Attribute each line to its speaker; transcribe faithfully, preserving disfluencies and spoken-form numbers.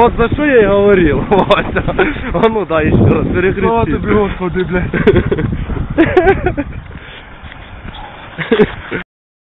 Speaker 1: вот за что я и говорил, Вася. А ну да, еще раз, перекрести.
Speaker 2: Слава тобі, Господи, блядь.